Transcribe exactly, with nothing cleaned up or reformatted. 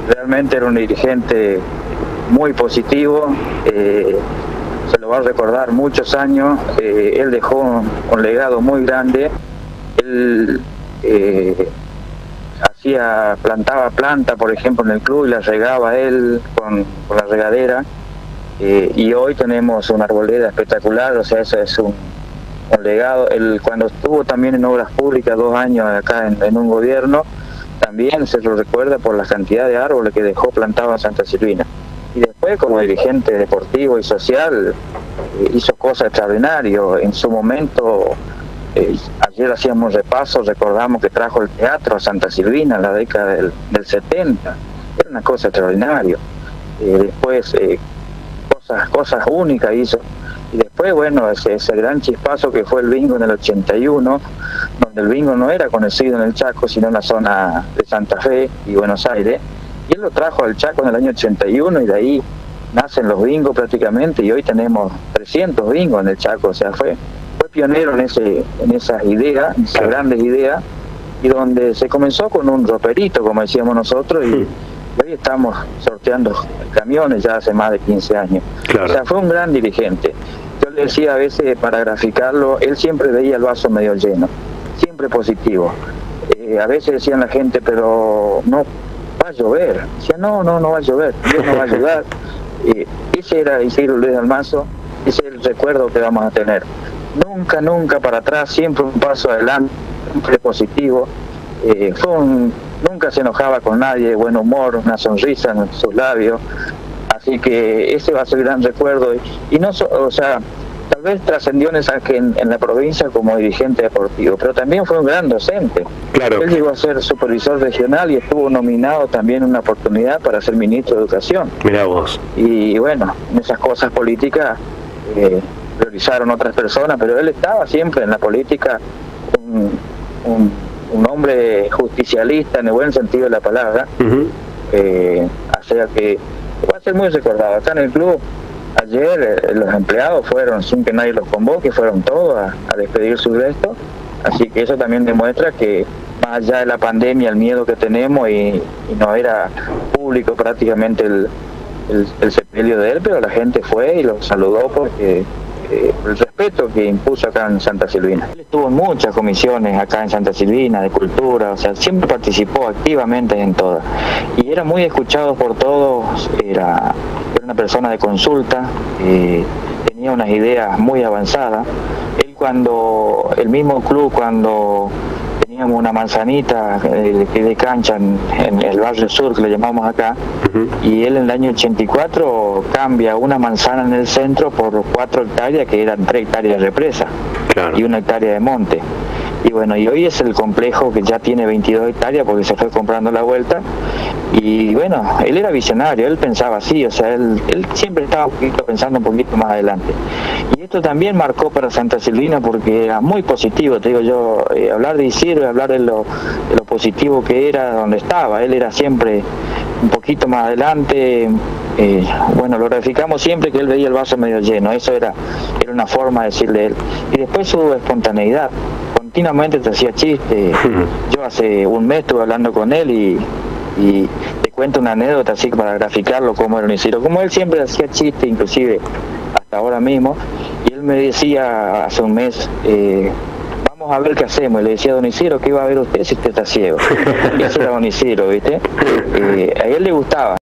realmente era un dirigente muy positivo, eh, se lo va a recordar muchos años, eh, él dejó un, un legado muy grande, él eh, hacía, plantaba planta, por ejemplo, en el club y la regaba él con, con la regadera, eh, y hoy tenemos una arboleda espectacular, o sea, eso es un, un legado. Él, cuando estuvo también en obras públicas dos años acá en, en un gobierno, también se lo recuerda por la cantidad de árboles que dejó plantado en Santa Silvina. Y después, como dirigente deportivo y social, eh, hizo cosas extraordinarias. En su momento, eh, ayer hacíamos repaso, recordamos que trajo el teatro a Santa Silvina en la década del, del setenta. Era una cosa extraordinaria. Eh, después, eh, cosas, cosas únicas hizo. Y después, bueno, ese, ese gran chispazo que fue el bingo en el ochenta y uno, donde el bingo no era conocido en el Chaco, sino en la zona de Santa Fe y Buenos Aires. Y él lo trajo al Chaco en el año ochenta y uno y de ahí nacen los bingos prácticamente, y hoy tenemos trescientos bingos en el Chaco. O sea, fue fue pionero en ese en esas ideas, en esas grandes ideas, y donde se comenzó con un roperito, como decíamos nosotros, y hoy estamos sorteando camiones ya hace más de quince años. Claro. O sea, fue un gran dirigente. Yo le decía a veces, para graficarlo, él siempre veía el vaso medio lleno, siempre positivo. Eh, a veces decían la gente, pero no va a llover. Decía, no, no, no va a llover, Dios no va a ayudar. Eh, ese era Isidro Luis Dalmazo, ese es el recuerdo que vamos a tener. Nunca, nunca para atrás, siempre un paso adelante, siempre positivo. Eh, fue un, nunca se enojaba con nadie, buen humor, una sonrisa en sus labios. Así que ese va a ser el gran recuerdo. Y, y no, so, o sea, tal vez trascendió en, esa, en, en la provincia como dirigente deportivo, pero también fue un gran docente. Claro. Él llegó a ser supervisor regional y estuvo nominado también una oportunidad para ser ministro de Educación. Mirá vos. Y bueno, en esas cosas políticas eh, priorizaron otras personas, pero él estaba siempre en la política, un, un, un hombre justicialista en el buen sentido de la palabra. Uh-huh. eh, o sea que va a ser muy recordado. Acá en el club, ayer eh, los empleados fueron, sin que nadie los convoque, fueron todos a, a despedir su resto. Así que eso también demuestra que, más allá de la pandemia, el miedo que tenemos, y, y no era público prácticamente el, el, el sepelio de él, pero la gente fue y lo saludó porque eh, el respeto que impuso acá en Santa Silvina. Él estuvo en muchas comisiones acá en Santa Silvina, de cultura, o sea, siempre participó activamente en todas. Y era muy escuchado por todos, era, era una persona de consulta, eh, tenía unas ideas muy avanzadas. Él, cuando, el mismo club, cuando teníamos una manzanita eh, de cancha en, en el barrio sur, que le llamamos acá, uh-huh. y él en el año ochenta y cuatro cambia una manzana en el centro por cuatro hectáreas, que eran tres hectáreas de represa, claro. y una hectárea de monte. Y bueno, y hoy es el complejo que ya tiene veintidós hectáreas porque se fue comprando la vuelta. Y bueno, él era visionario, él pensaba así, o sea, él, él siempre estaba un poquito pensando un poquito más adelante. Y esto también marcó para Santa Silvina porque era muy positivo, te digo yo, eh, hablar de Isidro, hablar de lo, de lo positivo que era donde estaba. Él era siempre un poquito más adelante, eh, bueno, lo ratificamos siempre que él veía el vaso medio lleno, eso era, era una forma de decirle él. Y después su espontaneidad. Continuamente te hacía chiste. Yo hace un mes estuve hablando con él y, y te cuento una anécdota así para graficarlo cómo era un Isidro. Como él siempre hacía chiste, inclusive hasta ahora mismo, y él me decía hace un mes, eh, vamos a ver qué hacemos. Y le decía a don Isidro, ¿qué iba a ver usted si usted está ciego? Y ese era don Isidro, ¿viste? Eh, a él le gustaba.